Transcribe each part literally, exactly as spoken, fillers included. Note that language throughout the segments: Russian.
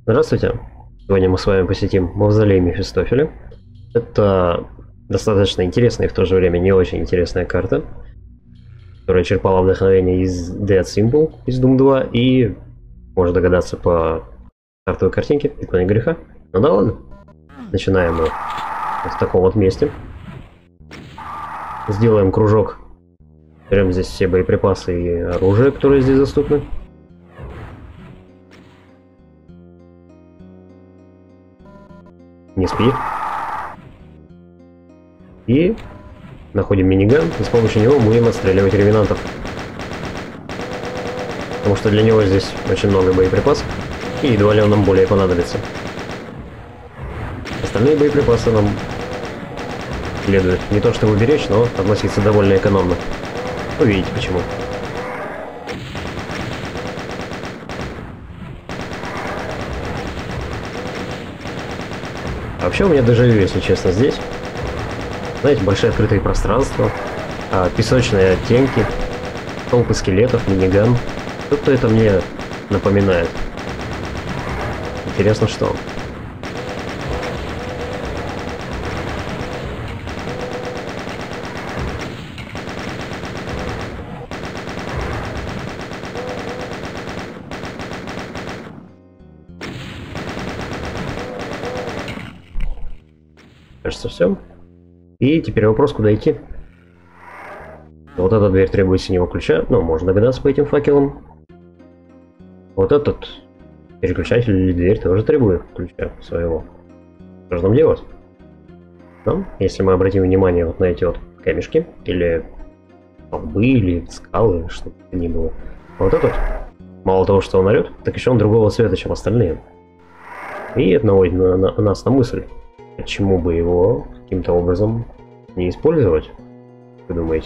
Здравствуйте! Сегодня мы с вами посетим мавзолей Мефистофеля. Это достаточно интересная и в то же время не очень интересная карта, которая черпала вдохновение из Dead Symbol, из Doom два, и можно догадаться по стартовой картинке, преклонение греха. Ну да ладно. Начинаем мы в таком вот месте. Сделаем кружок. Берем здесь все боеприпасы и оружие, которые здесь доступны. Не спи. И находим миниган, и с помощью него будем отстреливать ревенантов. Потому что для него здесь очень много боеприпасов, и едва ли он нам более понадобится. Остальные боеприпасы нам следует не то чтобы беречь, но относиться довольно экономно. Увидите почему. А вообще у меня дежавю, если честно, здесь. Знаете, большие открытые пространства, песочные оттенки, толпы скелетов, миниган. Что-то это мне напоминает. Интересно, что? Кажется, все. И теперь вопрос, куда идти. Вот эта дверь требует синего ключа, но можно догадаться по этим факелам. Вот этот переключатель или дверь тоже требует ключа своего. Что же нам делать? Ну, если мы обратим внимание вот на эти вот камешки, или столбы, или скалы, что бы то ни было. Вот этот, мало того, что он орет, так еще он другого цвета, чем остальные. И это наводит на, на, на нас на мысль. Почему бы его каким-то образом не использовать? Вы думаете?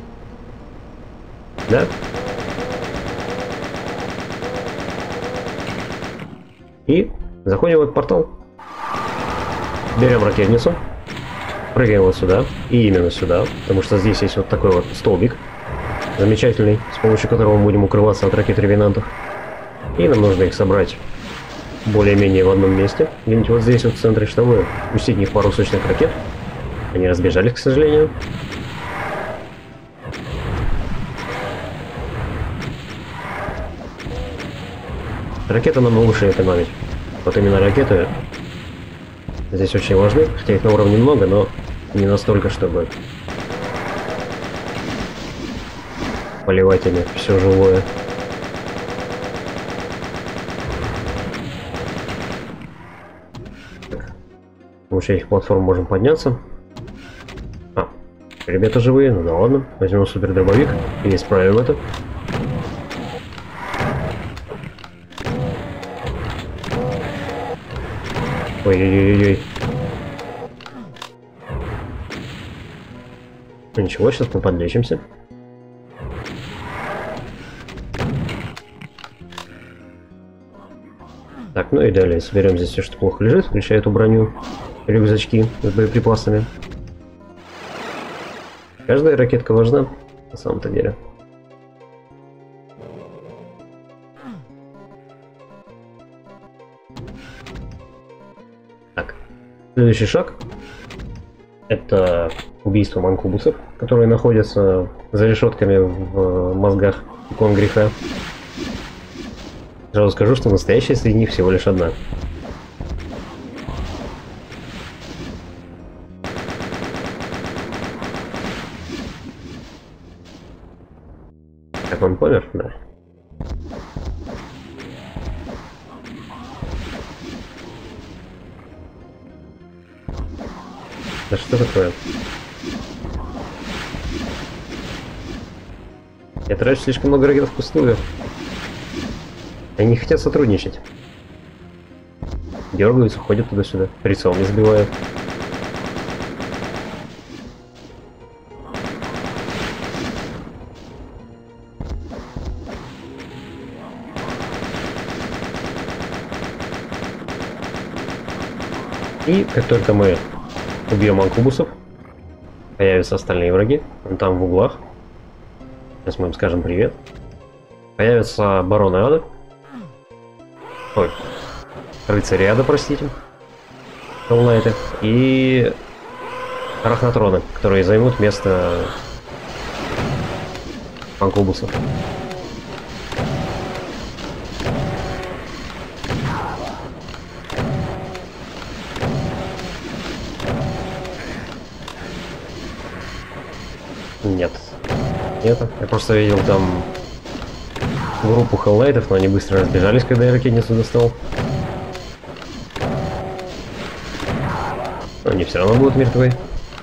Да? И заходим в этот портал. Берем ракетницу. Прыгаем вот сюда. И именно сюда. Потому что здесь есть вот такой вот столбик. Замечательный. С помощью которого мы будем укрываться от ракет ревенантов. И нам нужно их собрать более-менее в одном месте. Где-нибудь вот здесь вот в центре, чтобы пустить в них пару сочных ракет. Они разбежались, к сожалению. Ракеты нам лучше экономить. Вот именно ракеты здесь очень важны. Хотя их на уровне много, но не настолько, чтобы поливать ими все живое. С помощью этих платформ можем подняться. А, ребята живые, ну да ладно. Возьмем супер дробовик и исправим это. Ой-ой-ой-ой. Ну ничего, сейчас мы подлечимся. Так, ну и далее соберем здесь все, что плохо лежит, включая эту броню, рюкзачки с боеприпасами. Каждая ракетка важна, на самом-то деле. Так, следующий шаг — это убийство манкубусов, которые находятся за решетками в мозгах икон греха. Сразу скажу, что настоящая среди них всего лишь одна. Как он помер? Да. Да что такое? Я трачу слишком много ракет впустую. Они не хотят сотрудничать. Дергаются, ходят туда-сюда. Прицел не сбивают. И как только мы убьем анкубусов, появятся остальные враги. Вон там в углах. Сейчас мы им скажем привет. Появятся бароны ада. Ой. рыцари ада, простите, Холлнайты, и арахнатроны, которые займут место анкубусов. Нет. Нет. Я просто видел там группу Холлнайтов, но они быстро разбежались, когда я ракетницу достал. Но они все равно будут мертвы.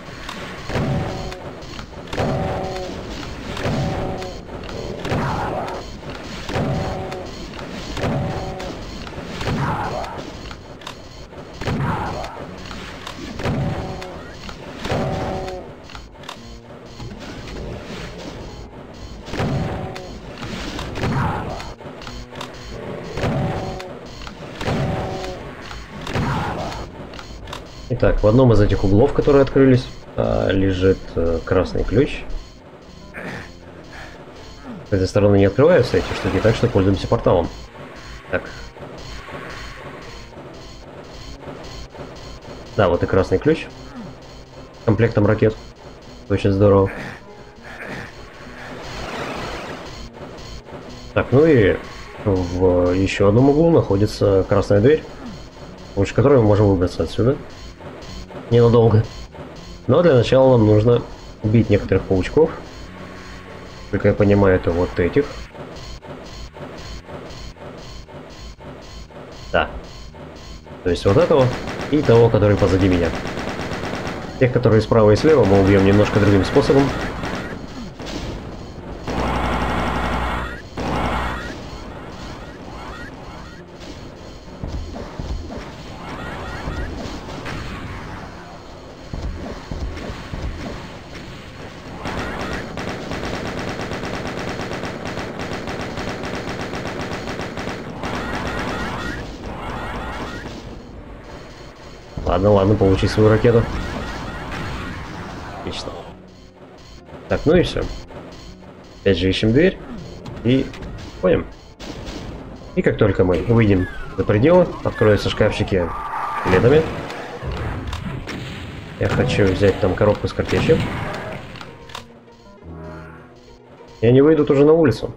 Итак, в одном из этих углов, которые открылись, лежит красный ключ. С этой стороны не открываются эти штуки, так что пользуемся порталом. Так. Да, вот и красный ключ. Комплектом ракет. Очень здорово. Так, ну и в еще одном углу находится красная дверь, с помощью которой мы можем выбраться отсюда. Ненадолго. Но для начала нам нужно убить некоторых паучков. Только я понимаю, это вот этих. Да. То есть вот этого и того, который позади меня. Тех, которые справа и слева, мы убьем немножко другим способом. Ладно, ладно, получи свою ракету. Отлично. Так, ну и все. Опять же ищем дверь. И ходим. И как только мы выйдем за пределы, откроются шкафчики летами. Я хочу взять там коробку с картечью. И они выйдут уже на улицу.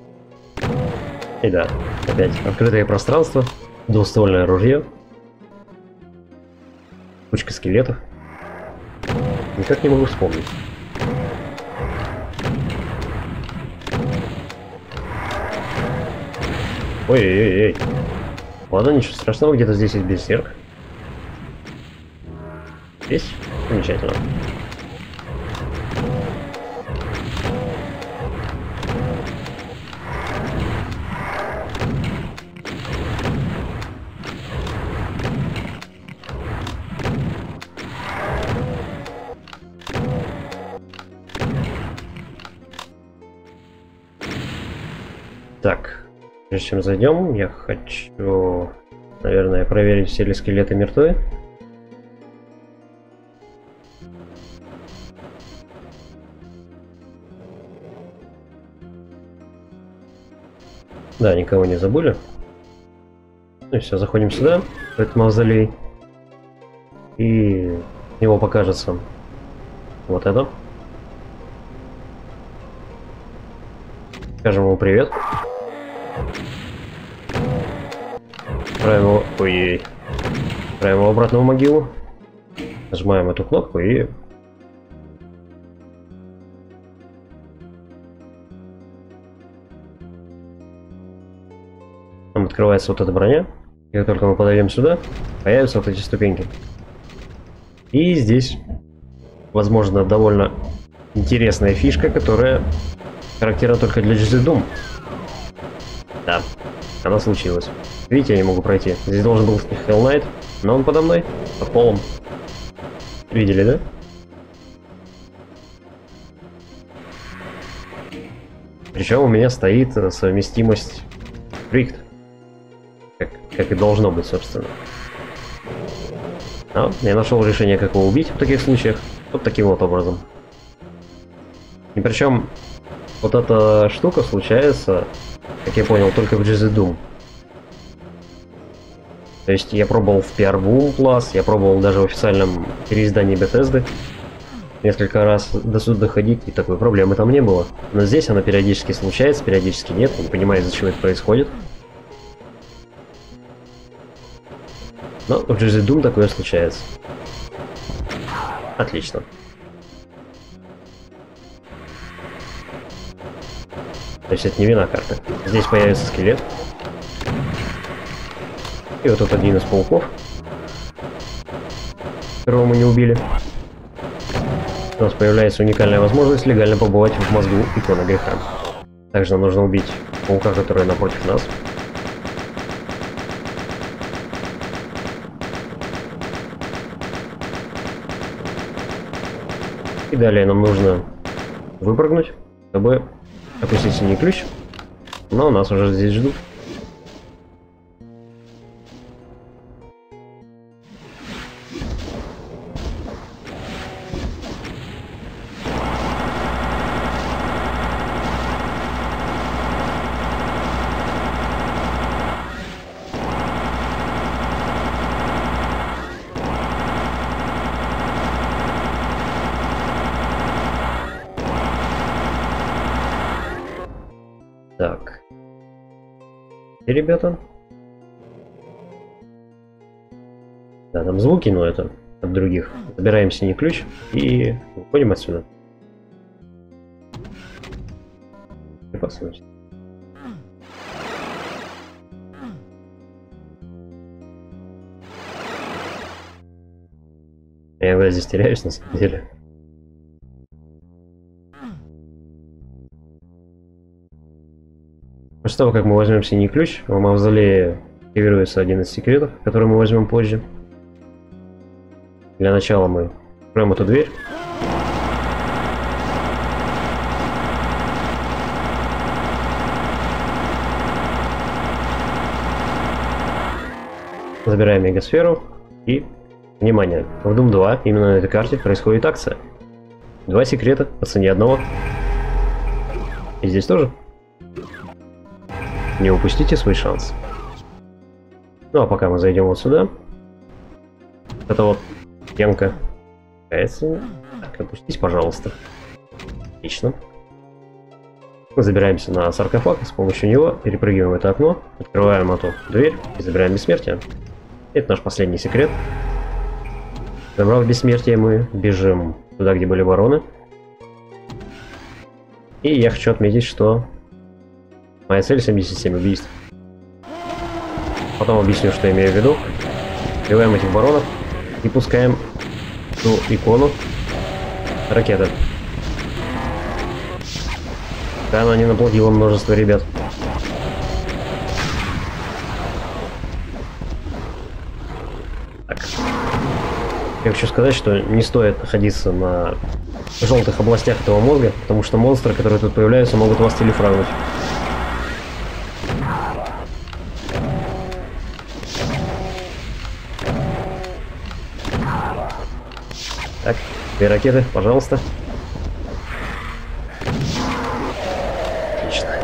И да, опять открытое пространство, двуствольное ружье. Кучка скелетов. Никак не могу вспомнить. Ой-ой-ой. Ладно, ничего страшного, где-то здесь есть берсерк. Здесь? Замечательно. Так, прежде чем зайдем, я хочу, наверное, проверить, все ли скелеты мертвы. Да, никого не забыли. Ну и все, заходим сюда, в этот мавзолей. И с него покажется вот это. Скажем ему привет. Отправим его... Ой-ой. Отправим его обратно в могилу. Нажимаем эту кнопку и... Там открывается вот эта броня. И как только мы подойдем сюда, появятся вот эти ступеньки. И здесь, возможно, довольно интересная фишка, которая характерна только для джи зет Doom. Да, она случилась. Видите, я не могу пройти. Здесь должен был Hell Knight, но он подо мной, под полом. Видели, да? Причем у меня стоит совместимость Рикт. Как, как и должно быть, собственно. Но я нашел решение, как его убить в таких случаях. Вот таким вот образом. И причем вот эта штука случается, как я понял, только в джи зет Doom. То есть я пробовал в пи ар Boom Plus, я пробовал даже в официальном переиздании Bethesda несколько раз до сюда доходить, и такой проблемы там не было. Но здесь она периодически случается, периодически нет, не понимаю, зачем это происходит. Но в джи зет Doom такое случается. Отлично. То есть это не вина карты. Здесь появится скелет. И вот тут один из пауков, которого мы не убили. У нас появляется уникальная возможность легально побывать в мозгу иконы греха. Также нам нужно убить паука, который напротив нас. И далее нам нужно выпрыгнуть, чтобы опустить синий ключ. Но нас уже здесь ждут. Так. И, ребята. Да, там звуки, но это от других. Забираем синий ключ и уходим отсюда. И посмотрим. Я иногда здесь теряюсь, на самом деле. После того, как мы возьмем синий ключ, в мавзолее активируется один из секретов, который мы возьмем позже. Для начала мы откроем эту дверь. Забираем мегасферу и, внимание, в Doom два именно на этой карте происходит акция. Два секрета по цене одного. И здесь тоже. Не упустите свой шанс. Ну а пока мы зайдем вот сюда. Это вот стенка. Так, опустись, пожалуйста. Отлично. Мы забираемся на саркофаг, с помощью него перепрыгиваем это окно, открываем эту дверь и забираем бессмертие. Это наш последний секрет. Забрав бессмертие, мы бежим туда, где были вороны. И я хочу отметить, что моя цель семьдесят семь убийств. Потом объясню, что я имею в виду. Убиваем этих баронов и пускаем ту икону ракеты. Да, она не наплодила множество ребят. Так. Я хочу сказать, что не стоит находиться на желтых областях этого мозга, потому что монстры, которые тут появляются, могут вас телефрагнуть. Так, две ракеты, пожалуйста. Отлично.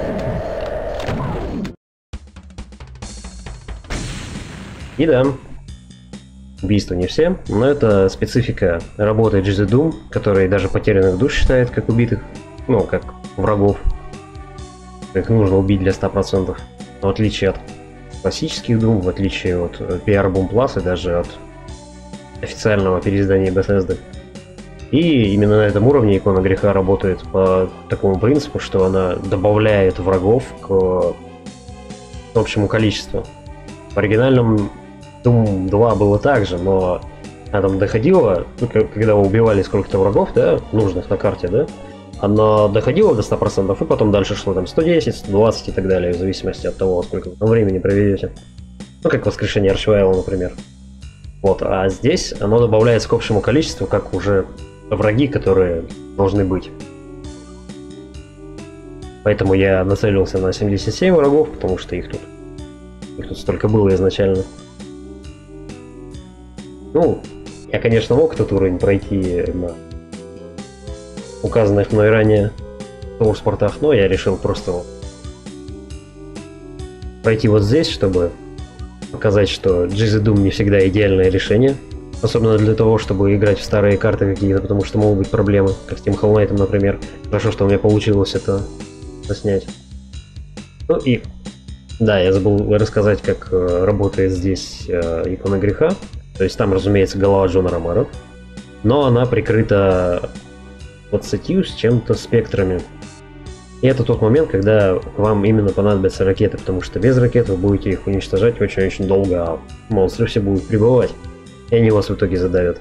И да, убийства не все, но это специфика работы джи зет Doom, который даже потерянных душ считает как убитых, ну, как врагов. Их нужно убить для ста процентов. В отличие от классических Doom, в отличие от пи ар Boom Plus и даже от официального переиздания Bethesda. И именно на этом уровне икона греха работает по такому принципу, что она добавляет врагов к общему количеству. В оригинальном Doom два было так же, но она там доходила, ну, когда вы убивали сколько-то врагов, да, нужных на карте, да, она доходила до ста процентов, и потом дальше шло там сто десять, сто двадцать и так далее, в зависимости от того, сколько вы там времени проведете. Ну, как воскрешение Арчвайла, например. Вот, а здесь оно добавляется к общему количеству, как уже враги, которые должны быть. Поэтому я нацелился на семьдесят семь врагов, потому что их тут, их тут столько было изначально. Ну, я, конечно, мог этот уровень пройти на указанных мной ранее соурс-портах, но я решил просто пройти вот здесь, чтобы показать, что джи зет Doom не всегда идеальное решение. Особенно для того, чтобы играть в старые карты какие-то, потому что могут быть проблемы, как с тем Hollow Knight, например. Хорошо, что у меня получилось это снять. Ну и да, я забыл рассказать, как э, работает здесь э, икона греха. То есть там, разумеется, голова Джона Ромеро, но она прикрыта двадцатью с чем-то спектрами. И это тот момент, когда вам именно понадобятся ракеты, потому что без ракет вы будете их уничтожать очень-очень долго, а монстры все будут прибывать, и они вас в итоге задавят.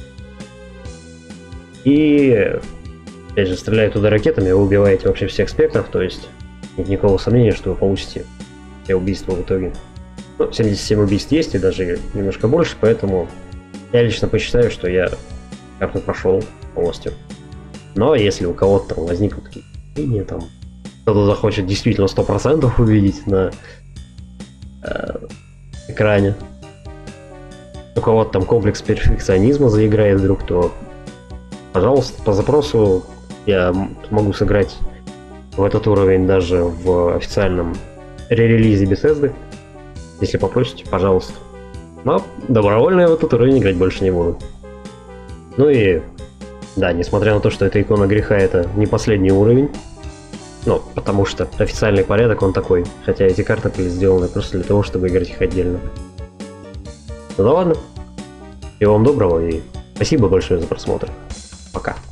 И, опять же, стреляя туда ракетами, вы убиваете вообще всех спектров, то есть нет никакого сомнения, что вы получите все убийства в итоге. Ну, семьдесят семь убийств есть, и даже немножко больше, поэтому я лично посчитаю, что я карту прошел полностью. Но если у кого-то там возникнут такие мнения, там кто-то захочет действительно сто процентов увидеть на э, экране, у кого-то там комплекс перфекционизма заиграет вдруг, то пожалуйста, по запросу я могу сыграть в этот уровень даже в официальном ререлизе Bethesda. Если попросите, пожалуйста. Но добровольно я в этот уровень играть больше не буду. Ну и да, несмотря на то, что эта икона греха это не последний уровень, ну, потому что официальный порядок он такой, хотя эти карты были сделаны просто для того, чтобы играть их отдельно. Ну да ладно. Всего вам доброго и спасибо большое за просмотр. Пока.